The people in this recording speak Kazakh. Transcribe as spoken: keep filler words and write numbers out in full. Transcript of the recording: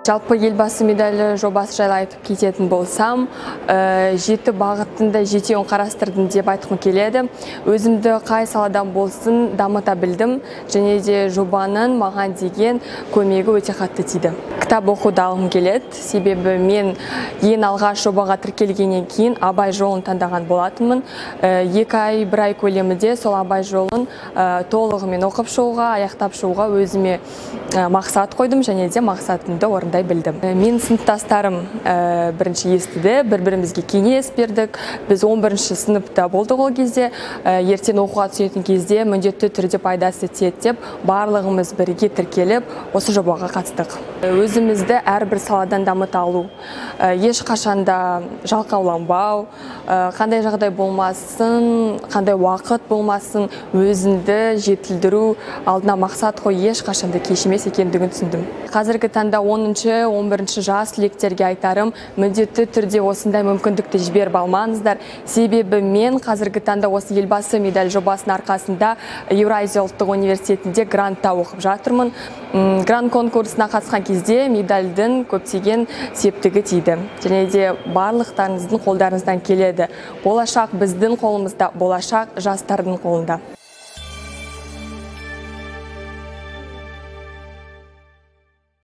Жалпы елбасы медалі жобасы жайлы айтып кететін болсам, жеті бағытында жетеуін қарастырдым деп айтқым келеді. Өзімді қай саладан болсын дамыта білдім, және де жобаның маған деген көмегі өте қатты тиді. Кітап оқуды алғым келеді, себебі мен ең алғаш жобаға тіркелгеннен кейін Абай жолын таңдаған болатынмын. Екі ай, бір ай көлемінде сол Абай жолын толығымен оқып шығуға, аяқтап шығуға өзіме мақсат қойдым, және де мақсатымды орындай білдім. Мен сыныптастарым бірінші естіді, бір-бірімізге кеңес бердік. Біз он бірінші сыныпта болдық ол кезде. Ертең оқуға түсетін кезде міндетті түрде пайдасы тиеді деп, барлығымыз бірге тіркеліп, осы жобаға қатыстық. Өзімізді әрбір саладан дамыта алу, ешқашанда жалқауланбау, қандай жағдай болмасын, қандай уақыт болмасын, өзіңді жетілдіру, алдына мақсат қой, ешқашанда кеш емес екендігін түсіндім. Қазіргі таңда оныншы он бірінші жас түлектерге айтарым, міндетті түрде осындай мүмкіндікті жіберіп алмаңыздар. Себебі мен қазіргі таңда осы елбасы медаль жобасының арқасында Еуразия ұлттық университетінде грантта оқып жатырмын. Грант конкурсына қатысқан кезде медальдің көптеген септігі тиді. Және де барлықтарыңыздың қолдарыңыздан келеді. Болашақ біздің қолымызда, болашақ жастардың қолында.